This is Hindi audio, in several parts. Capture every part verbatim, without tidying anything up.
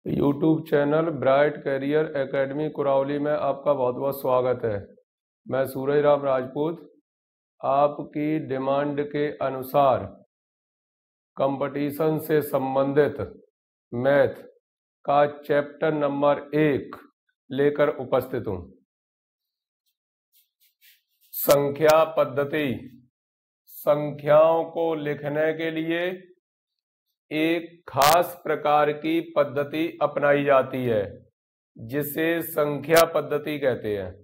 YouTube channel bright career academy Kurawali में आपका बहुत बहुत स्वागत है। मैं सूरज राम राजपूत आपकी डिमांड के अनुसार कंपटीशन से संबंधित मैथ का चैप्टर नंबर एक लेकर उपस्थित हूँ। संख्या पद्धति। संख्याओं को लिखने के लिए एक खास प्रकार की पद्धति अपनाई जाती है जिसे संख्या पद्धति कहते हैं।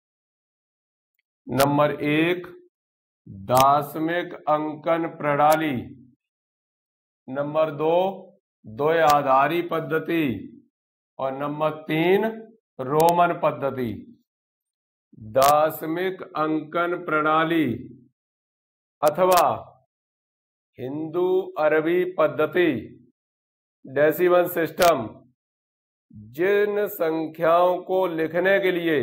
नंबर एक, दशमिक अंकन प्रणाली। नंबर दो, द्वयाधारी पद्धति। और नंबर तीन, रोमन पद्धति। दशमिक अंकन प्रणाली अथवा हिंदू अरबी पद्धति डेसिमल सिस्टम जिन संख्याओं को लिखने के लिए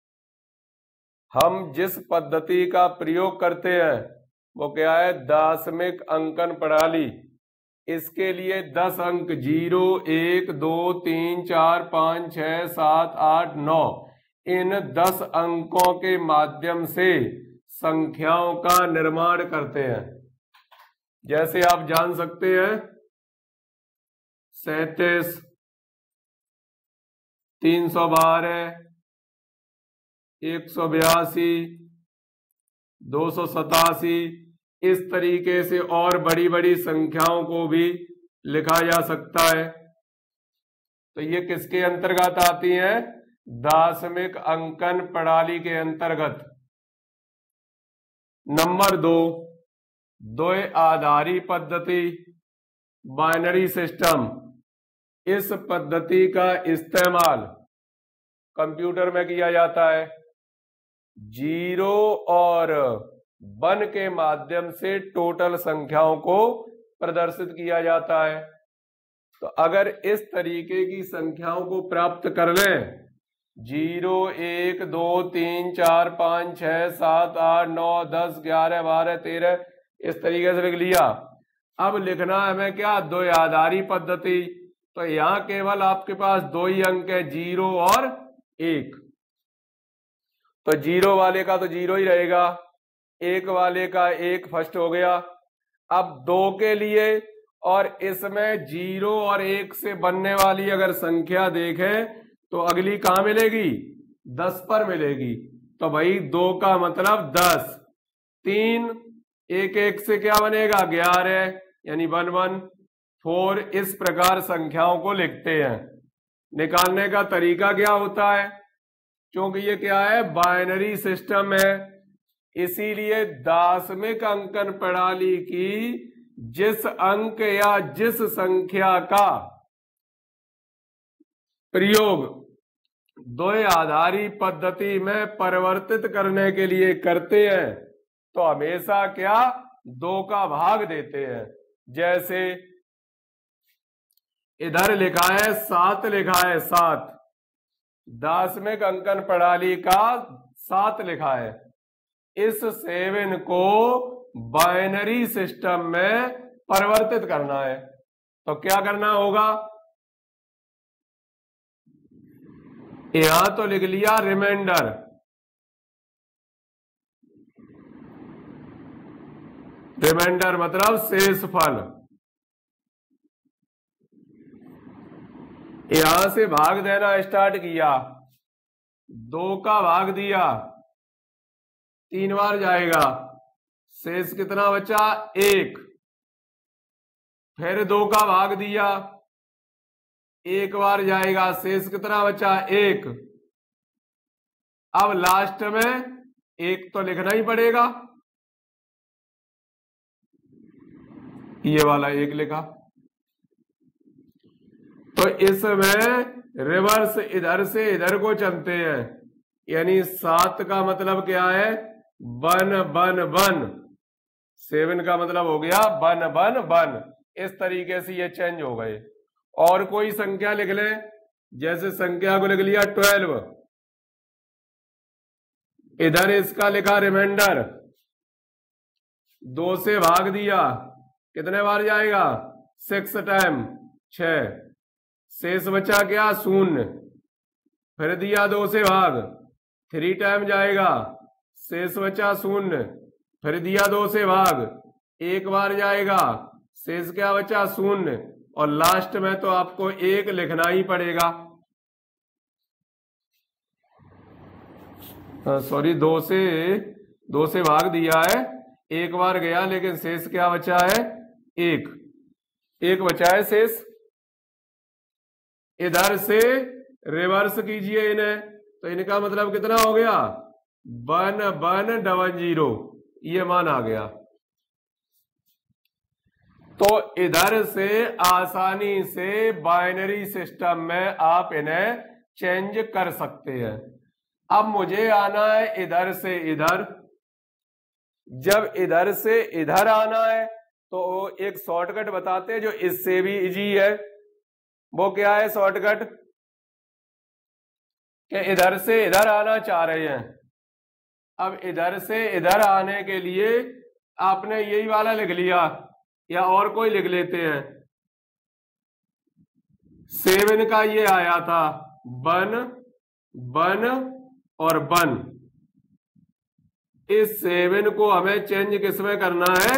हम जिस पद्धति का प्रयोग करते हैं वो क्या है? दशमिक अंकन प्रणाली। इसके लिए दस अंक जीरो एक दो तीन चार पाँच छः सात आठ नौ इन दस अंकों के माध्यम से संख्याओं का निर्माण करते हैं। जैसे आप जान सकते हैं सैतीस, तीन सौ बारह, एक सौ बयासी, दो सौ सतासी, इस तरीके से और बड़ी बड़ी संख्याओं को भी लिखा जा सकता है। तो ये किसके अंतर्गत आती हैं? दशमिक अंकन प्रणाली के अंतर्गत। नंबर दो, द्वयाधारी पद्धति बाइनरी सिस्टम। इस पद्धति का इस्तेमाल कंप्यूटर में किया जाता है। जीरो और वन के माध्यम से टोटल संख्याओं को प्रदर्शित किया जाता है। तो अगर इस तरीके की संख्याओं को प्राप्त कर लें, जीरो एक दो तीन चार पाँच छः सात आठ नौ दस ग्यारह बारह तेरह, इस तरीके से लिख लिया। अब लिखना है हमें क्या? द्वयाधारी पद्धति। तो यहां केवल आपके पास दो ही अंक है, जीरो और एक। तो जीरो वाले का तो जीरो ही रहेगा, एक वाले का एक फर्स्ट हो गया। अब दो के लिए और इसमें जीरो और एक से बनने वाली अगर संख्या देखें तो अगली कहां मिलेगी? दस पर मिलेगी। तो भाई दो का मतलब दस, तीन, एक एक से क्या बनेगा? ग्यारह, यानी वन वन फोर। इस प्रकार संख्याओं को लिखते हैं। निकालने का तरीका क्या होता है? क्योंकि ये क्या है? बाइनरी सिस्टम है, इसीलिए दशमिक अंकन प्रणाली की जिस अंक या जिस संख्या का प्रयोग द्वयाधारी पद्धति में परिवर्तित करने के लिए करते हैं तो हमेशा क्या? दो का भाग देते हैं। जैसे इधर लिखा है सात, लिखा है सात, दशमिक अंकन प्रणाली का सात लिखा है। इस सेवन को बाइनरी सिस्टम में परिवर्तित करना है तो क्या करना होगा? यहां तो लिख लिया रिमाइंडर, रिमाइंडर मतलब शेषफल। यहां से भाग देना स्टार्ट किया, दो का भाग दिया, तीन बार जाएगा, शेष कितना बचा? एक। फिर दो का भाग दिया, एक बार जाएगा, शेष कितना बचा? एक। अब लास्ट में एक तो लिखना ही पड़ेगा, ये वाला एक लिखा। तो इसमें रिवर्स इधर से इधर को चलते हैं, यानी सात का मतलब क्या है? One one one. सेवन का मतलब हो गया वन वन वन। इस तरीके से ये चेंज हो गए। और कोई संख्या लिख ले, जैसे संख्या को लिख लिया ट्वेल्व, इधर इसका लिखा रिमाइंडर, दो से भाग दिया, कितने बार जाएगा? सिक्स टाइम, छह। शेष बचा क्या, शून्य, फिर दिया दो से भाग, थ्री टाइम जाएगा, शेष बचा शून्य, फिर दिया दो से भाग, एक बार जाएगा, शेष क्या बचा, शून्य, और लास्ट में तो आपको एक लिखना ही पड़ेगा। सॉरी, दो से दो से भाग दिया है, एक बार गया, लेकिन शेष क्या बचा है, एक, एक बचा है शेष। इधर से रिवर्स कीजिए इन्हें, तो इनका मतलब कितना हो गया, वन वन डबल जीरो, ये मान आ गया। तो इधर से आसानी से बाइनरी सिस्टम में आप इन्हें चेंज कर सकते हैं। अब मुझे आना है इधर से इधर। जब इधर से इधर आना है तो एक शॉर्टकट बताते हैं जो इससे भी इजी है। वो क्या है शॉर्टकट, कि इधर से इधर आना चाह रहे हैं। अब इधर से इधर आने के लिए आपने यही वाला लिख लिया, या और कोई लिख लेते हैं। सेवन का ये आया था, वन वन और वन। इस सेवन को हमें चेंज किसमें करना है,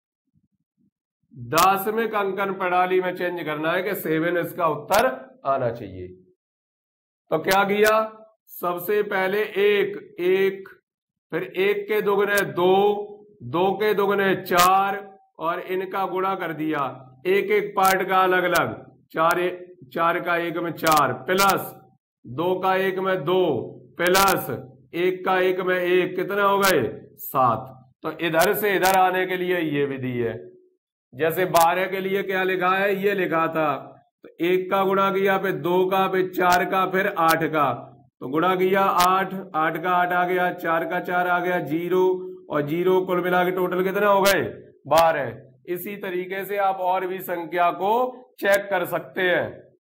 दशमिक अंकन प्रणाली में चेंज करना है, कि सेवन इसका उत्तर आना चाहिए। तो क्या किया, सबसे पहले एक एक, फिर एक के दुगने दो, दो के दुगने चार, और इनका गुणा कर दिया, एक एक पार्ट का अलग अलग, चार चार का एक में चार, प्लस दो का एक में दो, प्लस एक का एक में एक, कितना हो गए, सात। तो इधर से इधर आने के लिए ये विधि है। जैसे बारह के लिए क्या लिखा है, ये लिखा था, तो एक का गुणा किया, फिर दो का, फिर चार का, फिर आठ का, तो गुणा किया आठ, आठ का आठ आ गया, चार का चार आ गया, जीरो, और जीरो कुल मिला के टोटल कितना हो गए, बारह। इसी तरीके से आप और भी संख्या को चेक कर सकते हैं,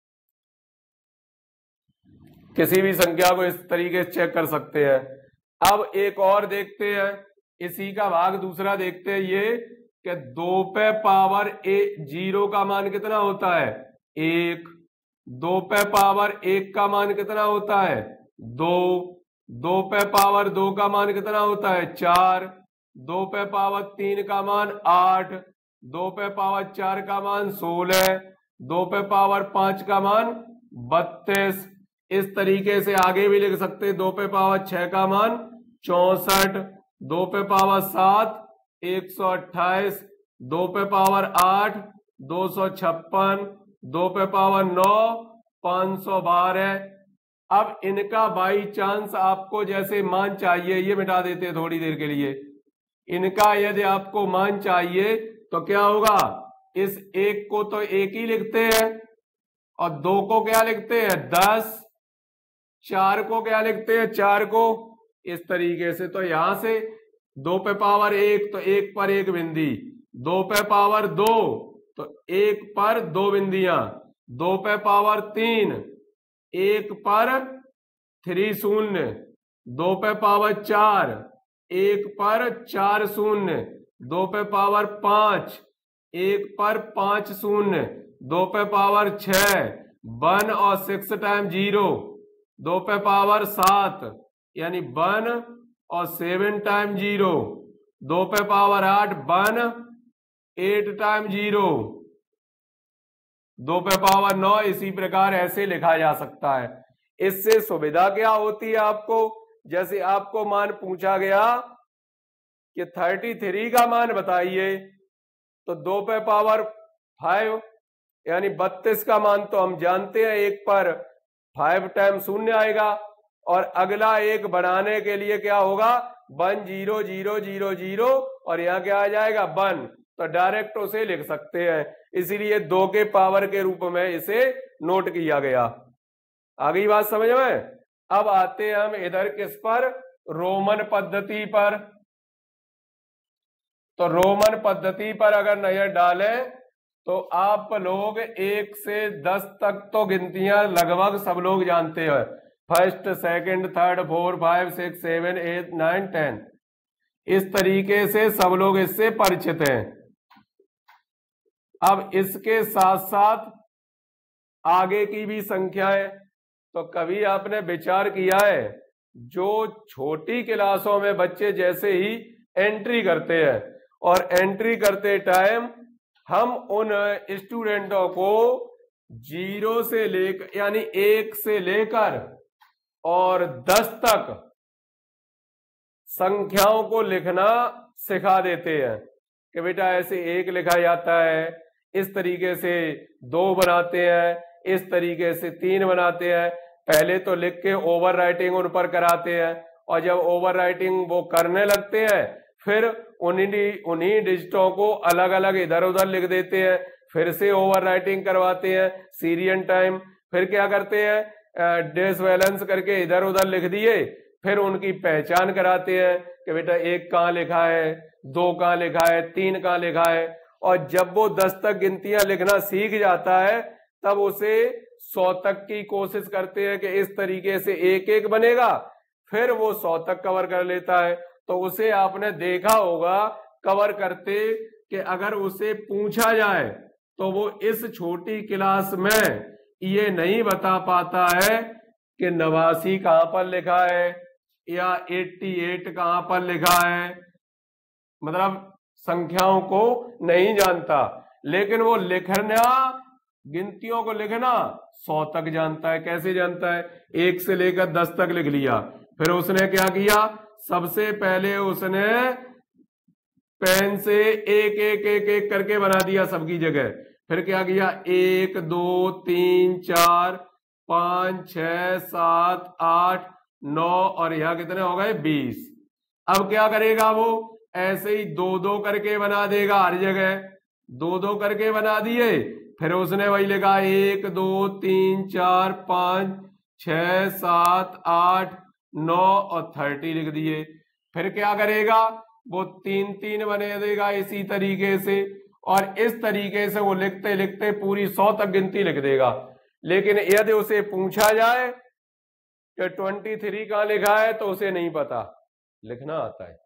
किसी भी संख्या को इस तरीके से चेक कर सकते हैं। अब एक और देखते हैं, इसी का भाग दूसरा देखते हैं, ये कि दो पे पावर ए जीरो का मान कितना होता है, एक। दो पे पावर एक का मान कितना होता है, दो। दो पे पावर दो का मान कितना होता है, चार। दो पे पावर तीन का मान आठ। दो पे पावर चार का मान सोलह। दो पे पावर पांच का मान बत्तीस। इस तरीके से आगे भी लिख सकते हैं, दो पे पावर छह का मान चौसठ। दो पे पावर सात एक सौ अट्ठाईस। दो पे पावर आठ दो सौ छप्पन। दो पे पावर नौ पांच सौ बारह। अब इनका बाई चांस आपको जैसे मान चाहिए, ये मिटा देते हैं थोड़ी देर के लिए। इनका यदि आपको मान चाहिए तो क्या होगा, इस एक को तो एक ही लिखते हैं, और दो को क्या लिखते हैं, दस। चार को क्या लिखते हैं, चार को। इस तरीके से तो यहां से दो पे पावर एक तो एक पर एक बिंदी, दो पे पावर दो तो एक पर दो बिंदियां, दो पे पावर तीन एक पर थ्री शून्य, दो पे पावर चार एक पर चार शून्य, दो पे पावर पांच एक पर पांच शून्य, दो पे पावर छह वन और सिक्स टाइम जीरो, दो पे पावर सात यानी वन और सेवन टाइम जीरो, दो पे पावर आठ वन एट टाइम जीरो, दो पे पावर नौ। इसी प्रकार ऐसे लिखा जा सकता है। इससे सुविधा क्या होती है आपको, जैसे आपको मान पूछा गया कि तैंतीस का मान बताइए, तो दो पे पावर फाइव यानी बत्तीस का मान तो हम जानते हैं, एक पर फाइव टाइम शून्य आएगा, और अगला एक बढ़ाने के लिए क्या होगा, one zero zero zero zero, और यहाँ क्या आ जाएगा वन, तो डायरेक्ट उसे लिख सकते हैं। इसीलिए दो के पावर के रूप में इसे नोट किया गया। आ गई बात समझ में। अब आते हैं हम इधर किस पर, रोमन पद्धति पर। तो रोमन पद्धति पर अगर नजर डालें तो आप लोग एक से दस तक तो गिनतियां लगभग सब लोग जानते हैं, first second third four five six seven eight nine ten. इस तरीके से सब लोग इससे परिचित हैं। अब इसके साथ साथ आगे की भी संख्याएं। तो कभी आपने विचार किया है जो छोटी क्लासों में बच्चे जैसे ही एंट्री करते हैं और एंट्री करते टाइम हम उन स्टूडेंटों को जीरो से लेकर यानी एक से लेकर और दस तक संख्याओं को लिखना सिखा देते हैं कि बेटा ऐसे एक लिखा जाता है, इस तरीके से दो बनाते हैं, इस तरीके से तीन बनाते हैं। पहले तो लिख के ओवर राइटिंग उन पर कराते हैं और जब ओवर राइटिंग वो करने लगते हैं फिर उन्हीं उन्हीं डिजिटों को अलग अलग इधर उधर लिख देते हैं, फिर से ओवर राइटिंग करवाते हैं सीरियल टाइम। फिर क्या करते हैं, डेस बैलेंस करके इधर उधर लिख दिए, फिर उनकी पहचान कराते हैं कि बेटा एक कहाँ लिखा है, दो कहाँ लिखा है, तीन कहाँ लिखा है। और जब वो दस तक गिनतियां लिखना सीख जाता है तब उसे सौ तक की कोशिश करते हैं कि इस तरीके से एक एक बनेगा, फिर वो सौ तक कवर कर लेता है। तो उसे आपने देखा होगा कवर करते कि अगर उसे पूछा जाए तो वो इस छोटी क्लास में ये नहीं बता पाता है कि नवासी कहां पर लिखा है या अठासी कहां पर लिखा है, मतलब संख्याओं को नहीं जानता, लेकिन वो लिखना गिनतियों को लिखना सौ तक जानता है। कैसे जानता है, एक से लेकर दस तक लिख लिया, फिर उसने क्या किया, सबसे पहले उसने पेन से एक एक एक एक करके बना दिया सबकी जगह। फिर क्या किया, एक दो तीन चार पांच छह सात आठ नौ और यहां कितने हो गए, बीस। अब क्या करेगा, वो ऐसे ही दो दो करके बना देगा हर जगह, दो दो करके बना दिए। फिर उसने वही लिखा एक दो तीन चार पांच छह सात आठ नौ और थर्टी लिख दिए। फिर क्या करेगा, वो तीन तीन बने देगा इसी तरीके से, और इस तरीके से वो लिखते लिखते पूरी सौ तक गिनती लिख देगा। लेकिन यदि उसे पूछा जाए कि ट्वेंटी थ्री कहां लिखा है तो उसे नहीं पता, लिखना आता है।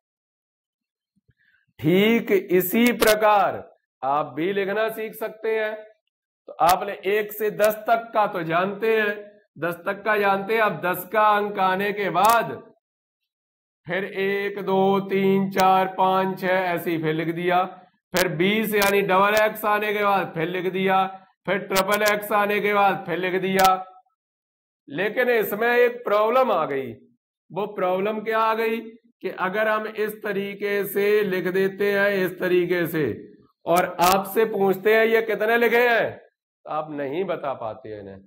ठीक इसी प्रकार आप भी लिखना सीख सकते हैं। तो आपने एक से दस तक का तो जानते हैं, दस तक का जानते हैं। अब दस का अंक आने के बाद फिर एक दो तीन चार पांच छह ऐसे ही फिर लिख दिया। फिर बीस यानी डबल एक्स आने के बाद फिर लिख दिया, फिर ट्रिपल एक्स आने के बाद फिर लिख दिया। लेकिन इसमें एक प्रॉब्लम आ गई। वो प्रॉब्लम क्या आ गई कि अगर हम इस तरीके से लिख देते हैं, इस तरीके से, और आपसे पूछते हैं ये कितने लिखे हैं, तो आप नहीं बता पाते हैं इन्हें।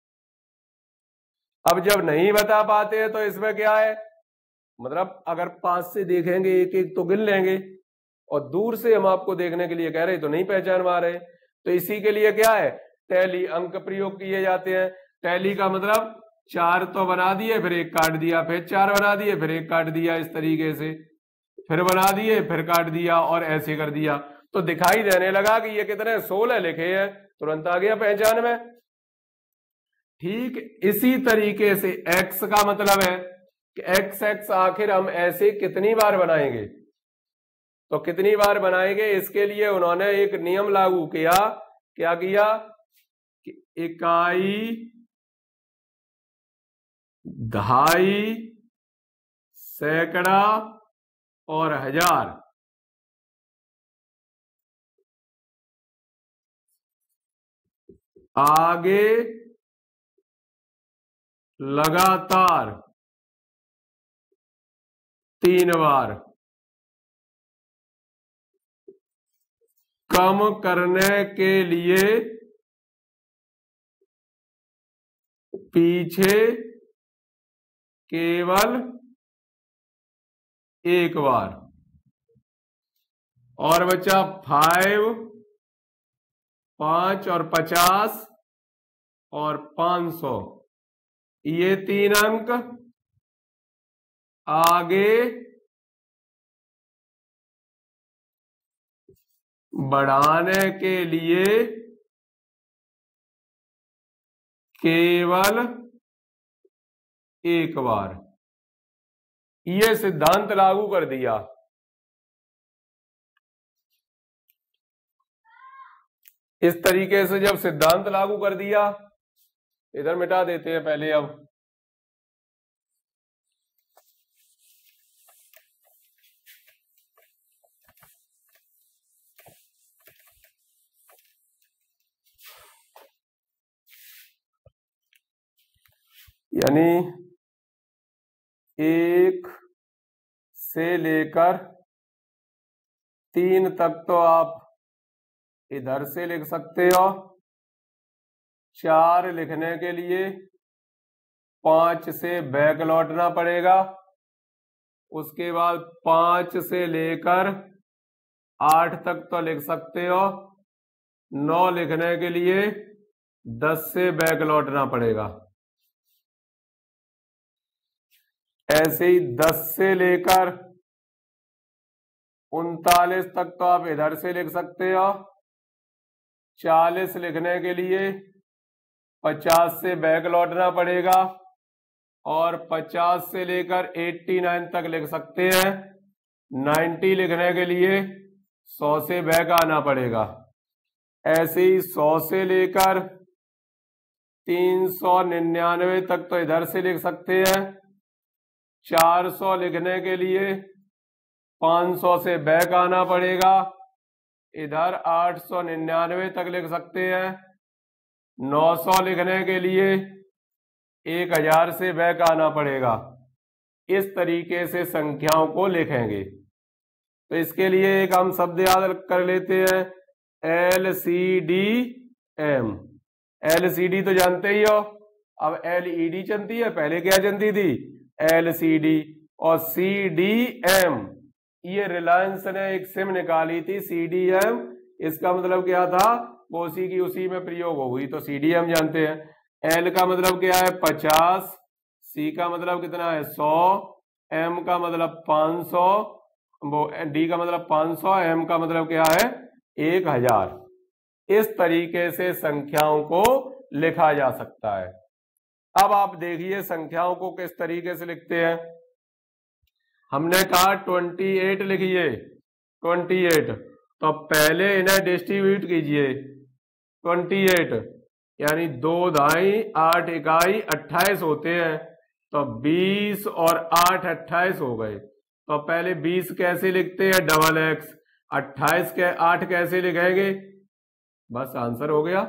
अब जब नहीं बता पाते हैं तो इसमें क्या है, मतलब अगर पांच से देखेंगे एक एक तो गिन लेंगे, और दूर से हम आपको देखने के लिए कह रहे तो नहीं पहचान पा रहे। तो इसी के लिए क्या है, टैली अंक प्रयोग किए जाते हैं। टैली का मतलब चार तो बना दिए फिर एक काट दिया, फिर चार बना दिए फिर एक काट दिया, इस तरीके से फिर बना दिए फिर काट दिया और ऐसे कर दिया। तो दिखाई देने लगा कि ये कितने सोलह लिखे हैं, तुरंत आ गया पहचान में। ठीक इसी तरीके से x का मतलब है कि x x आखिर हम ऐसे कितनी बार बनाएंगे, तो कितनी बार बनाएंगे इसके लिए उन्होंने एक नियम लागू किया। क्या किया कि इकाई, दहाई, सैकड़ा और हजार आगे लगातार तीन बार, कम करने के लिए पीछे केवल एक बार। और बचा फाइव, पांच और पचास और पांच सौ, ये तीन अंक आगे बढ़ाने के लिए केवल एक बार, ये सिद्धांत लागू कर दिया। इस तरीके से जब सिद्धांत लागू कर दिया इधर मिटा देते हैं पहले अब। यानी एक से लेकर तीन तक तो आप इधर से लिख सकते हो। चार लिखने के लिए पांच से बैक लौटना पड़ेगा। उसके बाद पांच से लेकर आठ तक तो लिख सकते हो। नौ लिखने के लिए दस से बैक लौटना पड़ेगा। ऐसे ही दस से लेकर उनतालीस तक तो आप इधर से लिख सकते हो। चालीस लिखने के लिए पचास से बैक लौटना पड़ेगा और पचास से लेकर नवासी तक लिख सकते हैं। नब्बे लिखने के लिए सौ से बैक आना पड़ेगा। ऐसे ही सौ से लेकर तीन सौ निन्यानवे तक तो इधर से लिख सकते हैं। चार सौ लिखने के लिए पाँच सौ से बैक आना पड़ेगा। इधर आठ सौ निन्यानवे तक लिख सकते हैं। नौ सौ लिखने के लिए एक हजार से बैक आना पड़ेगा। इस तरीके से संख्याओं को लिखेंगे। तो इसके लिए एक हम शब्द याद कर लेते हैं, L C D M. L C D तो जानते ही हो। अब एल ई डी चलती है, पहले क्या चलती थी? L C D. और सी डी एम, ये रिलायंस ने एक सिम निकाली थी सी डी एम। इसका मतलब क्या था? वो उसी की उसी में प्रयोग हो गई, तो सी डी एम जानते हैं। एल का मतलब क्या है? पचास। सी का मतलब कितना है? सौ। एम का मतलब पाँच सौ। वो डी का मतलब पाँच सौ। एम का मतलब क्या है? एक हजार। इस तरीके से संख्याओं को लिखा जा सकता है। अब आप देखिए संख्याओं को किस तरीके से लिखते हैं। हमने कहा अट्ठाईस लिखिए, अट्ठाईस। तो पहले इन्हें डिस्ट्रीब्यूट कीजिए। अट्ठाईस यानी दो ढाई आठ इकाई अट्ठाईस होते हैं। तो बीस और आठ अट्ठाईस हो गए। तो पहले बीस कैसे लिखते हैं? Double X. अट्ठाईस के आठ कैसे लिखेंगे? बस आंसर हो गया।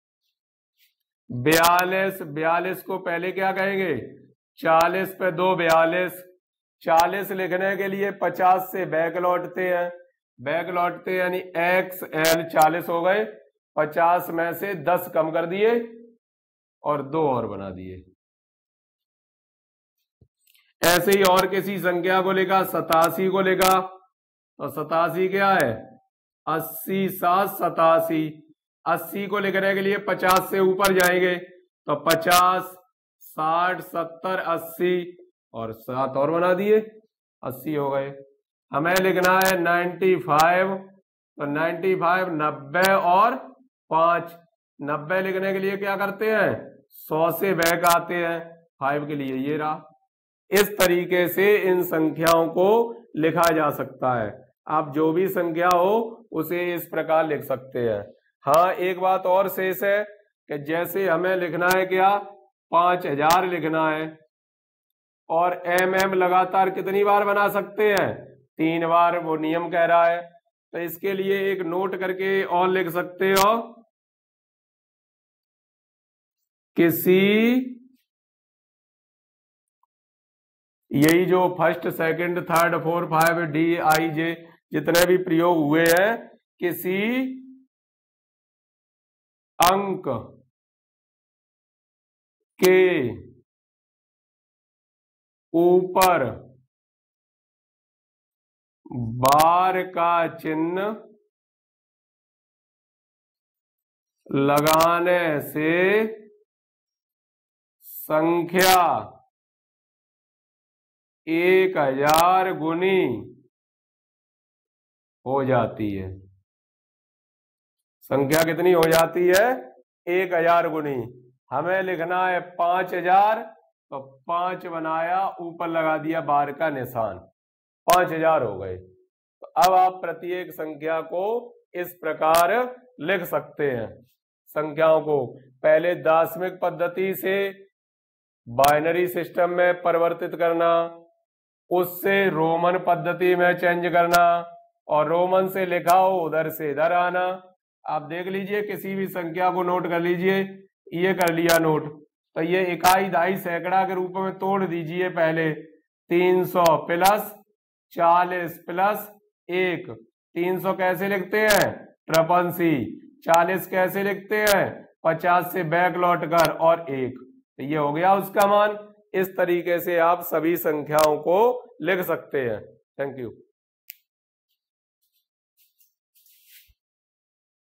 बयालीस, बयालीस को पहले क्या कहेंगे? चालीस पे दो बयालीस। चालीस लिखने के लिए पचास से बैक लौटते हैं। बैक लौटते यानी एक्स एल चालीस हो गए। पचास में से दस कम कर दिए और दो और बना दिए। ऐसे ही और किसी संख्या को लिखा, सतासी को लिखा। तो सतासी क्या है? अस्सी सात सतासी। अस्सी को लिखने के लिए पचास से ऊपर जाएंगे। तो पचास साठ सत्तर अस्सी और सात और बना दिए, अस्सी हो गए। हमें लिखना है नाइन्टी फाइव। तो नाइन्टी फाइव नब्बे और पांच। नब्बे लिखने के लिए क्या करते हैं? सौ से बैक आते हैं। फाइव के लिए ये रहा। इस तरीके से इन संख्याओं को लिखा जा सकता है। आप जो भी संख्या हो उसे इस प्रकार लिख सकते हैं। हाँ, एक बात और शेष है कि जैसे हमें लिखना है क्या? पांच हजार लिखना है। और एम एम लगातार कितनी बार बना सकते हैं? तीन बार, वो नियम कह रहा है। तो इसके लिए एक नोट करके और लिख सकते हो, किसी यही जो first second third fourth five D I J जितने भी प्रयोग हुए हैं, किसी अंक के ऊपर बार का चिन्ह लगाने से संख्या एक हजार गुनी हो जाती है। संख्या कितनी हो जाती है? एक हजार गुनी। हमें लिखना है पांच हजार। तो पांच बनाया, ऊपर लगा दिया बार का निशान, पांच हजार हो गए। तो अब आप प्रत्येक संख्या को इस प्रकार लिख सकते हैं। संख्याओं को पहले दार्शनिक पद्धति से बाइनरी सिस्टम में परिवर्तित करना, उससे रोमन पद्धति में चेंज करना, और रोमन से लिखा हो उधर से इधर आना। आप देख लीजिए, किसी भी संख्या को नोट कर लीजिए, ये कर लिया नोट, तो ये इकाई दहाई सैकड़ा के रूप में तोड़ दीजिए। पहले तीन सौ प्लस चालीस प्लस एक, तीन सौ कैसे लिखते हैं ट्रिपल सी, चालीस कैसे लिखते हैं पचास से बैक लौट कर, और एक, तो ये हो गया उसका मान। इस तरीके से आप सभी संख्याओं को लिख सकते हैं। Thank you.